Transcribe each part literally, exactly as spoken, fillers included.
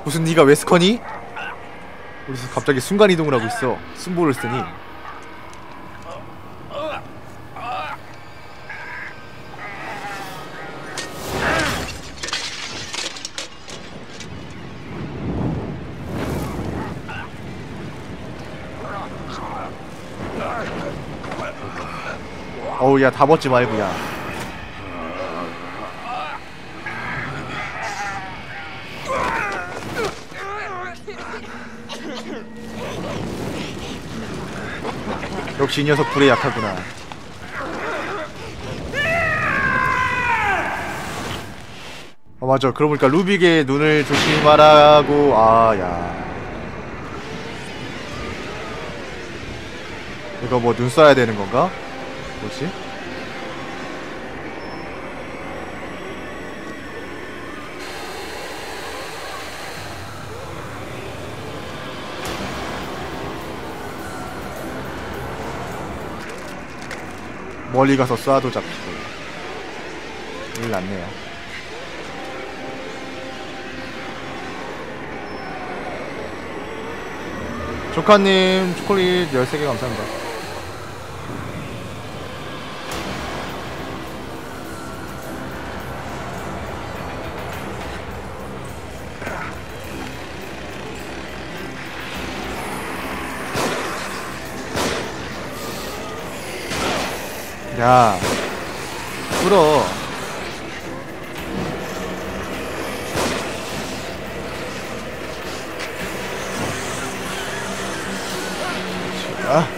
무슨 니가 웨스커니? 어디서 갑자기 순간이동을 하고 있어. 순보를 쓰니. 어우 야 다 벗지 말고 야. 역시 이 녀석 불에 약하구나. 어 맞아. 그러고 보니까 루빅의 눈을 조심하라고. 아야 이거 뭐 눈 써야 되는 건가? 뭐지? 멀리 가서 쏴도 잡히고. 일 났네요. 조카님 초콜릿 열세 개 감사합니다. 야 불어. 자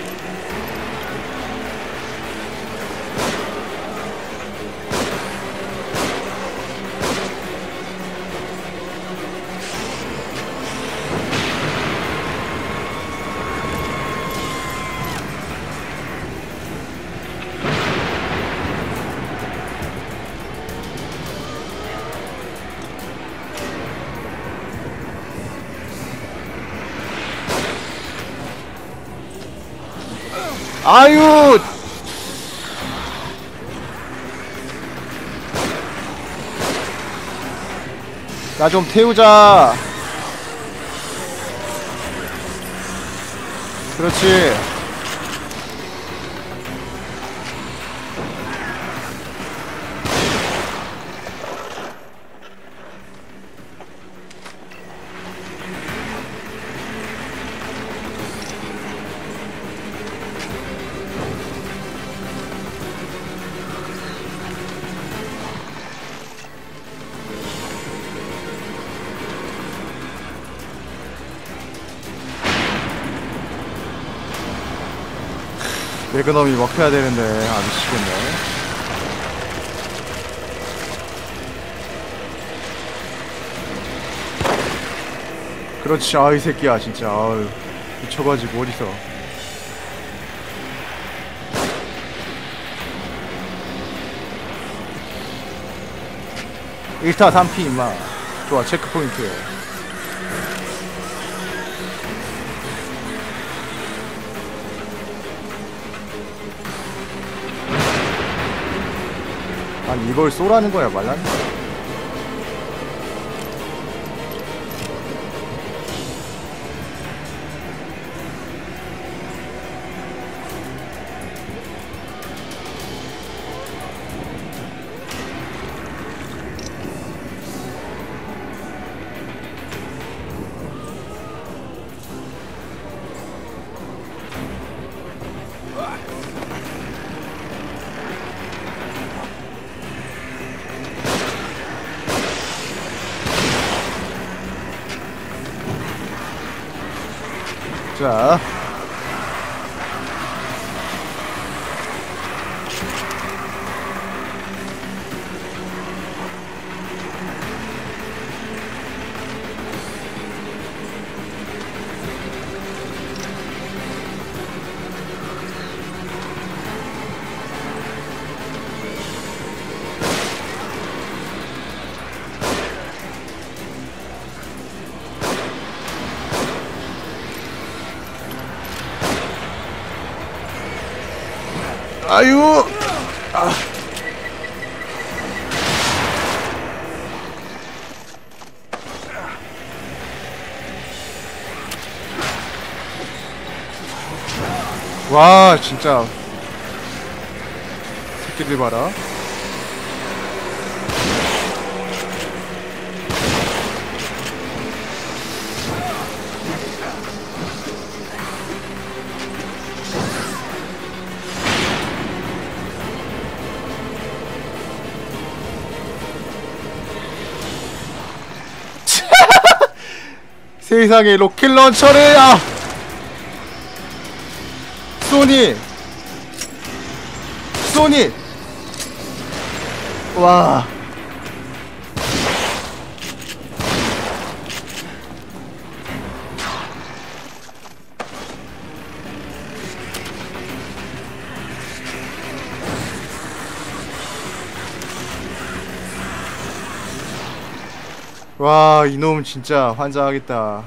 아유 나 좀 태우자. 그렇지. 매그넘이 먹혀야 되는데 아 미치겠네. 그렇지. 아 이 새끼야 진짜. 아유 미쳐가지고 어디서. 일 타 삼 피 임마. 좋아 체크포인트. 아니 이걸 쏘라는 거야 말라는 거야. 자 아유 아. 와 진짜 새끼들 봐라. 세상에 로켓 런처를 아 소니 소니 와 와, 이놈 진짜 환장하겠다.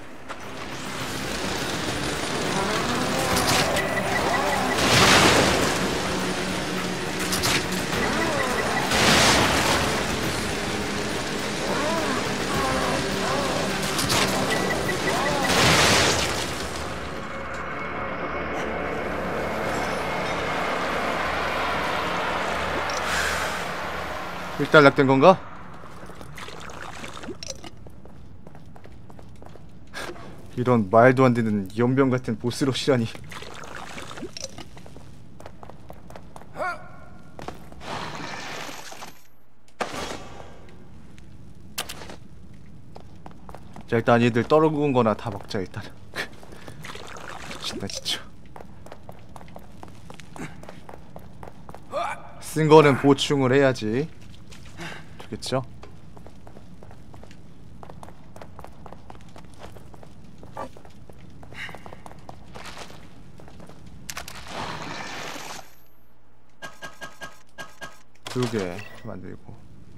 일단락된 건가? 이런 말도 안 되는 연병 같은 보스러시라니. 자, 일단 얘들 떨어군 거나 다 먹자 일단. 진짜 진짜. 쓴 거는 보충을 해야지. 되겠죠? 두 개 만들고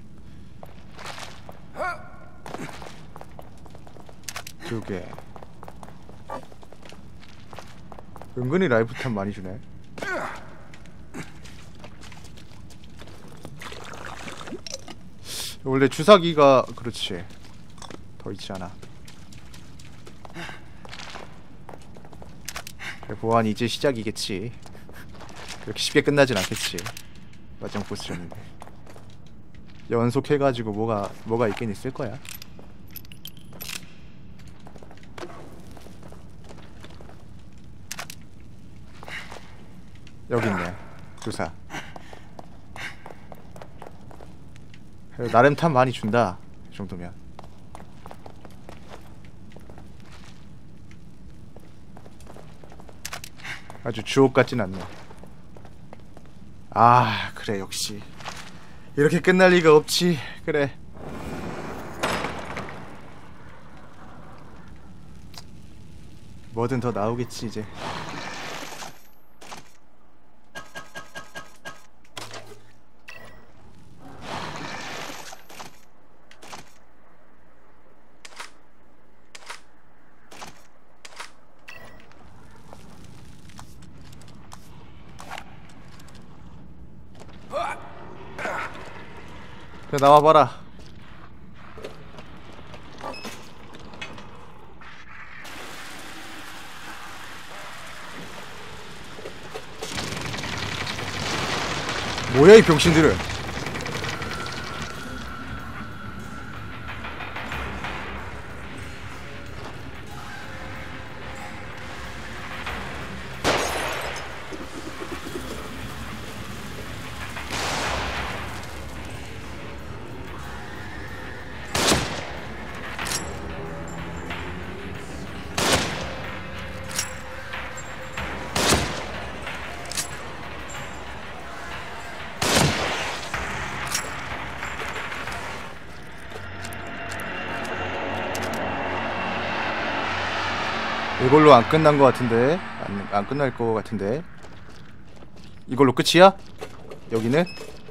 두 개. 은근히 라이프탄 많이 주네. 원래 주사기가 그렇지 더 있지 않아. 보안 이제 시작이겠지. 그렇게 쉽게 끝나진 않겠지. 마지막 보스였는데 연속해가지고 뭐가 뭐가 있긴 있을 거야. 여기 있네 주사. 나름 탐 많이 준다 이 정도면. 아주 주옥 같진 않네. 아 그래 역시 이렇게 끝날 리가 없지. 그래 뭐든 더 나오겠지 이제. 그래 나와봐라. 뭐야 이 병신들은. 이걸로 안 끝난 것 같은데. 안, 안 끝날 것 같은데. 이걸로 끝이야? 여기는?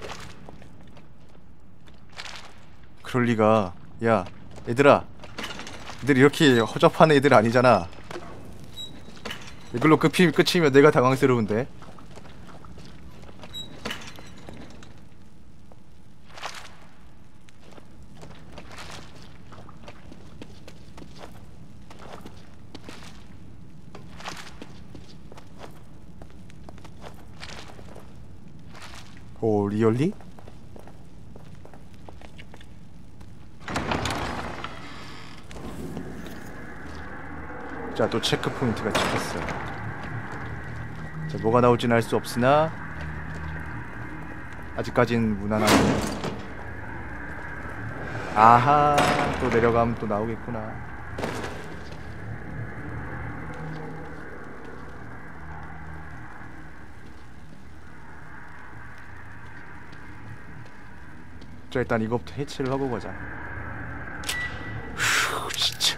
그럴리가. 야 얘들아, 애들 이렇게 허접한 애들 아니잖아. 이걸로 끝이, 끝이면 내가 당황스러운데. 오, 리얼리? 자, 또 체크 포인트가 찍혔어요. 자, 뭐가 나올지는 알 수 없으나 아직까진 무난하고. 아하, 또 내려가면 또 나오겠구나. 자, 일단 이거부터 해체를 하고 가자. 휴, 진짜.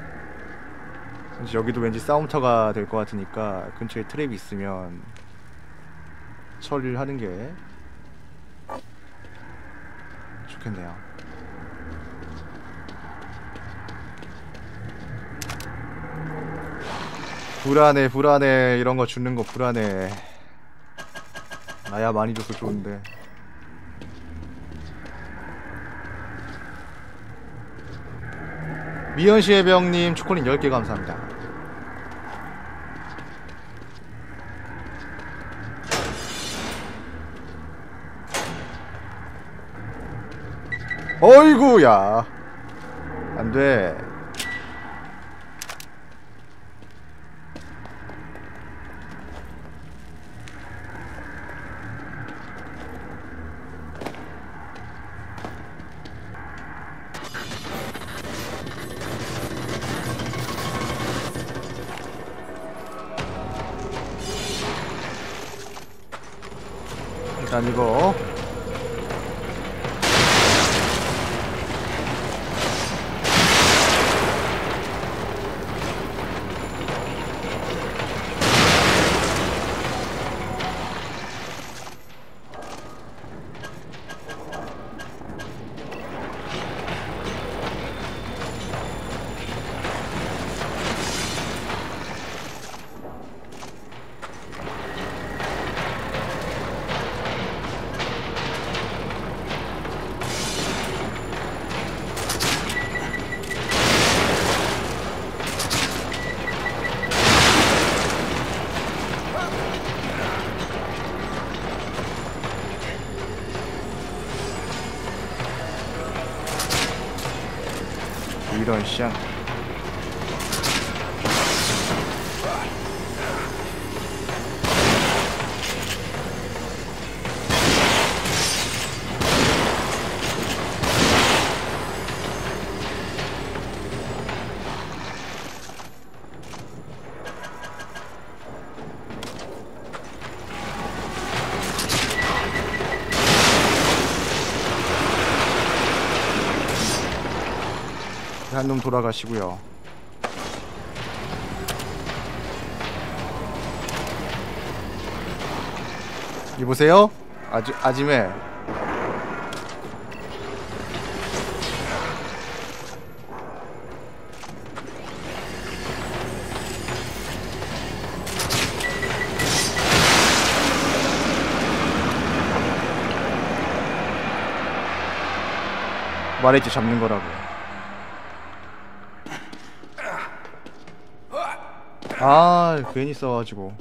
여기도 왠지 싸움터가 될 것 같으니까 근처에 트랩이 있으면 처리를 하는 게 좋겠네요. 불안해, 불안해. 이런 거 주는 거 불안해. 나야 많이 줘서 좋은데. 미연시의 병님 초콜릿 열 개 감사합니다. 어이구야, 안돼. 일단 이거 이런 샹. 한 놈 돌아가시고요. 이보세요, 아주 아지매. 말했지, 잡는 거라고. 아, 괜히 써가지고.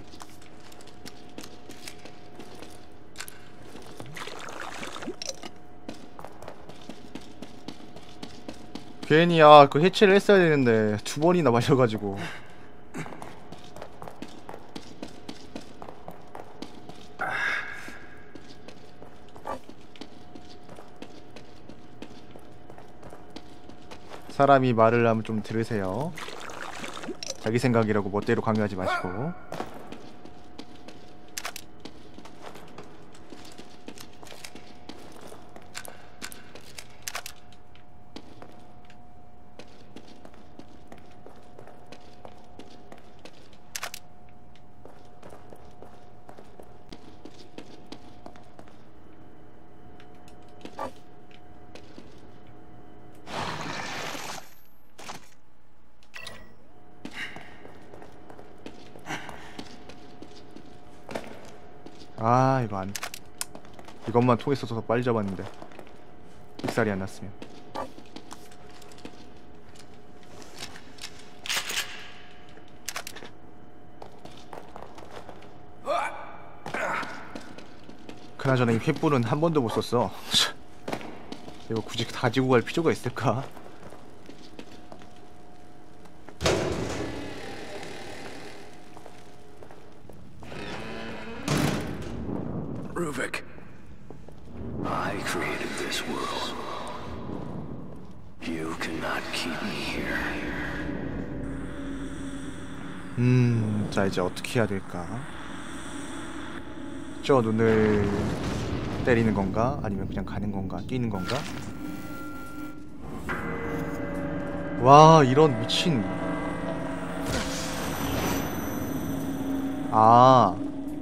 괜히, 아, 그 해체를 했어야 되는데 두 번이나 마셔가지고. 사람이 말을 하면 좀 들으세요. 자기 생각이라고 멋대로 강요하지 마시고. 아, 이거 안, 이것만 통했어서 빨리 잡았는데 익살이 안 났으면. 그나저나 이 횃불은 한 번도 못 썼어. 이거 굳이 가지고 갈 필요가 있을까? Ruvik, I created this world. You cannot keep me here. 음, 자 이제 어떻게 해야 될까? 저 눈을 때리는 건가? 아니면 그냥 가는 건가? 뛰는 건가? 와, 이런 미친. 아,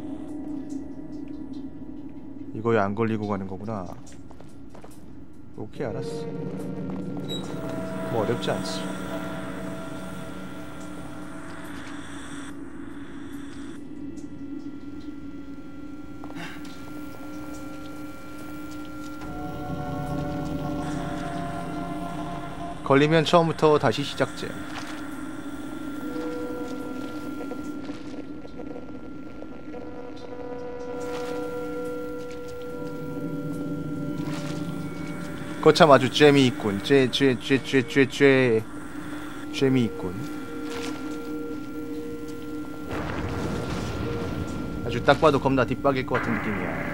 이거에 안 걸리고 가는 거구나. 오케이, 알았어. 뭐 어렵지 않지. 걸리면 처음부터 다시 시작제. 거참 아주 재미있군. 쬐쬐쬐쬐쬐쬐 재미있군. 아주 딱 봐도 겁나 뒷박일 것 같은 느낌이야.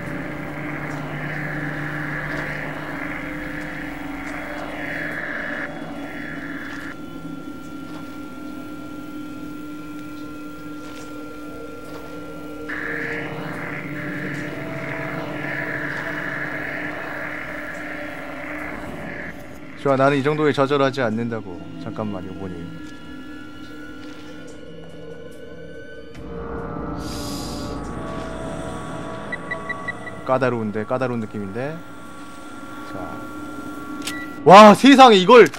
좋아, 나는 이 정도에 좌절하지 않는다고. 잠깐만요, 보니. 까다로운데, 까다로운 느낌인데. 자, 와, 세상에 이걸.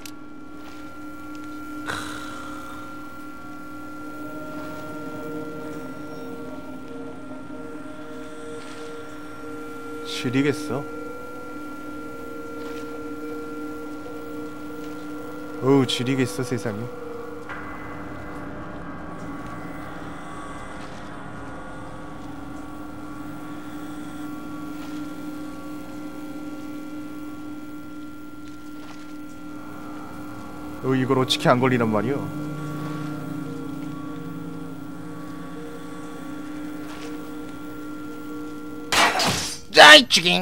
지리겠어. 어우, 지리겠어 세상에. 어, 이걸 어떻게 안 걸리란 말이야. 짜이 죽잉.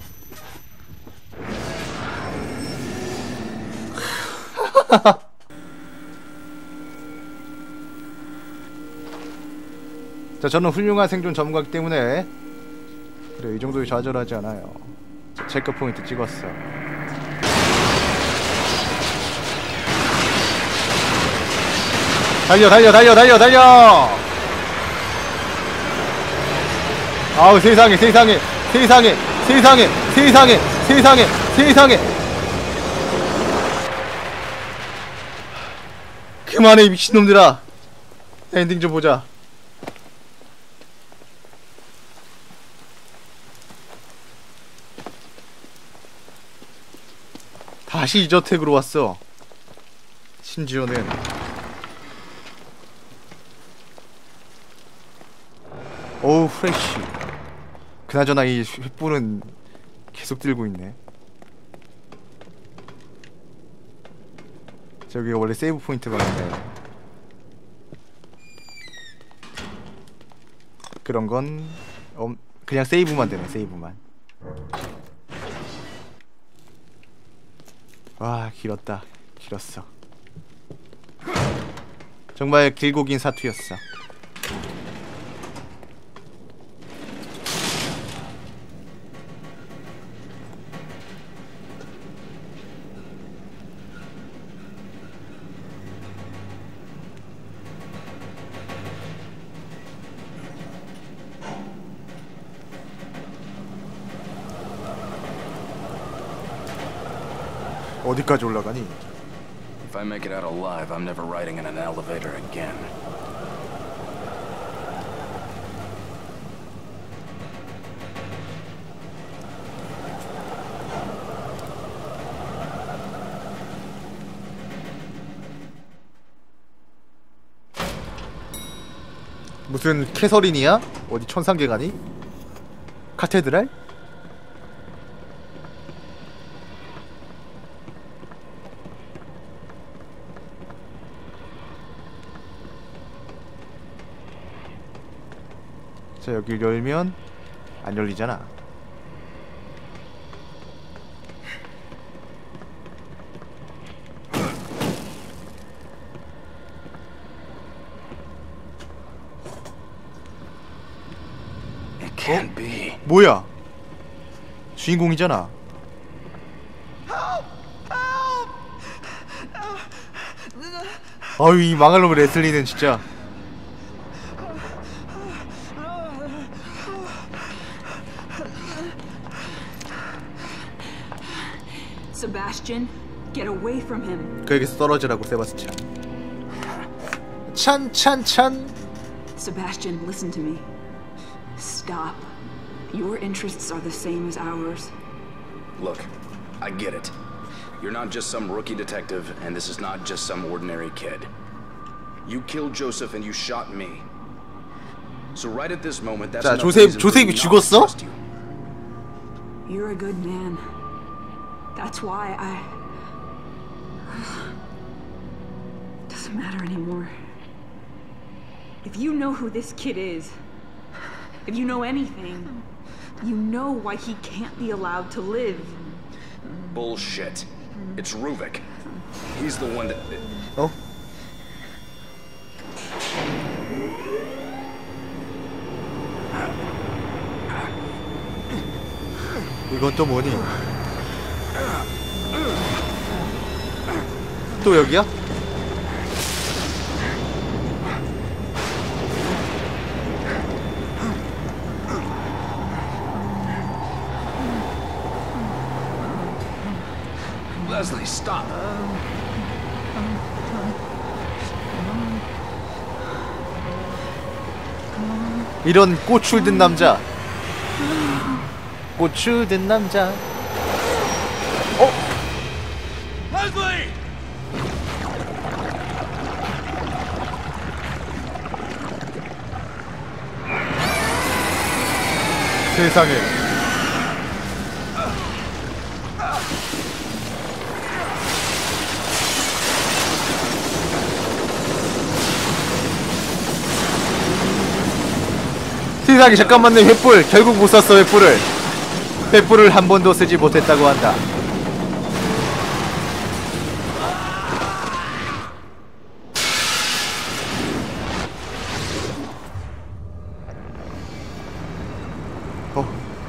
자, 저는 훌륭한 생존 전문가이기 때문에 그래, 이 정도에 좌절하지 않아요. 자, 체크 포인트 찍었어. 달려 달려 달려 달려 달려. 아우, 세상에 세상에 세상에 세상에 세상에 세상에 세상에. 그만해, 이 미친놈들아. 엔딩 좀 보자. 다시 이 저택으로 왔어. 심지어는 어우, 프레쉬. 그나저나 이 횃불은 계속 들고 있네. 저기가 원래 세이브 포인트가 있네. 그런 건 어, 그냥 세이브만 되네, 세이브만. 와, 길었다. 길었어. 정말 길고 긴 사투였어. 어디까지 올라가니? If I make it out alive, I'm never riding in an elevator again. 무슨 캐서린이야? 어디 천상계가니? 카테드랄? 자, 여길 열면 안 열리잖아. It can't be. 뭐야? 주인공이잖아. 아유, 이 망할 놈의 레슬리는 진짜. Sebastian, get away from him. 그에게서 떨어지라고, 세바스찬. 찬, 찬, 찬. Sebastian, listen to me. Stop. Your interests are the same as ours. Look, I get it. You're not just some rookie detective, and this is not just some ordinary kid. You killed Joseph and you shot me. So right at this moment, that's 자, enough 조셉, reason for me 조셉이 not to 죽었어? trust you. You're a good man. That's why I... Doesn't matter anymore. If you know who this kid is, if you know anything, you know why he can't be allowed to live. Bullshit. It's Ruvik. He's the one that... 어? 이건 또 뭐니? 또 여기야? Leslie, stop. 이런 꽃을 든 남자. 꽃을 든 남자. 어? Leslie! 세상에. 세상에, 잠깐만, 내 횃불 결국 못 샀어. 횃불을 횃불을 한 번도 쓰지 못했다고 한다. 어.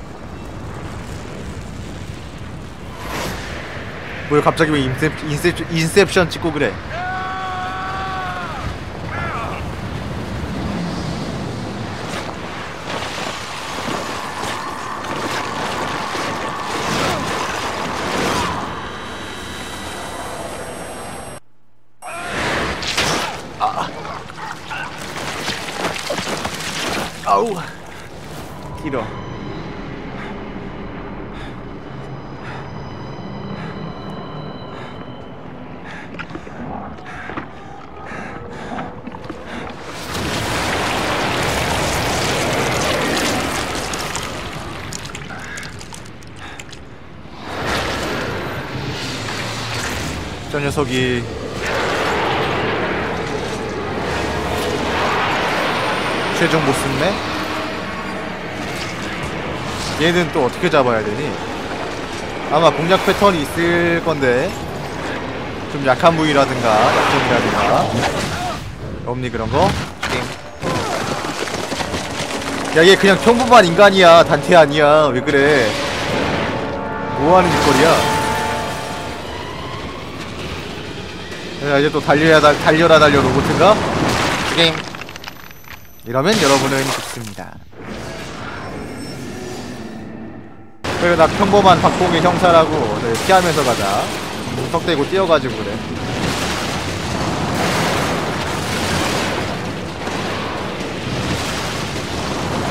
뭐야, 갑자기 왜 인셉, 인셉, 인셉션 찍고 그래? 아우, 길어. 저 녀석이 최종 보스네? 얘는 또 어떻게 잡아야 되니? 아마 공략 패턴이 있을 건데 좀 약한 부위라든가 약점이라든가 없니 그런 거? 야, 얘 그냥 평범한 인간이야. 단테 아니야. 왜 그래? 뭐하는 짓거리야? 야, 이제 또 달려야 달, 달려라 달려 로봇인가? 게임. 이러면 여러분은 죽습니다. 그래, 나 평범한 박봉의 형사라고. 네, 피하면서 가자. 턱대고 뛰어가지고 그래.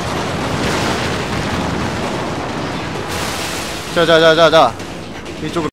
자자자자자 이쪽으로